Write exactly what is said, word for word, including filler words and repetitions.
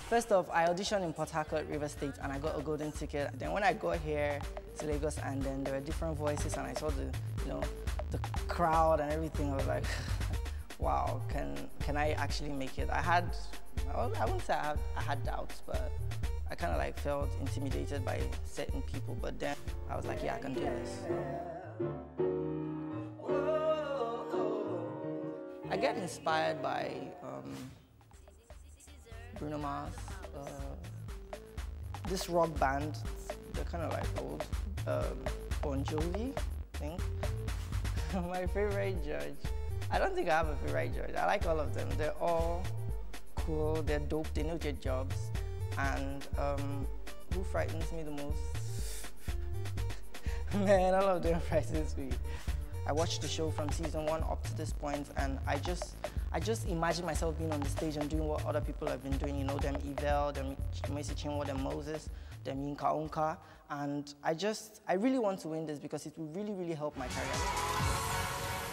First off, I auditioned in Port Harcourt, River State, and I got a golden ticket. Then when I got here to Lagos, and then there were different voices, and I saw the, you know, the crowd and everything, I was like, wow, can can I actually make it? I had, I wouldn't say I had, I had doubts, but I kind of like felt intimidated by certain people. But then I was like, yeah, I can do this. I get inspired by um, Bruno Mars, uh, this rock band, they're kind of like old, um, Bon Jovi, I think. My favorite judge, I don't think I have a favorite judge. I like all of them. They're all cool, they're dope, they know their jobs. And um, who frightens me the most? Man, all of them frightens me. I watched the show from season one up to this point, and I just, I just imagine myself being on the stage and doing what other people have been doing. You know, them Yvel, them Mercy Chinwo, them Moses, them Yinka Davies, and I just, I really want to win this because it will really, really help my career.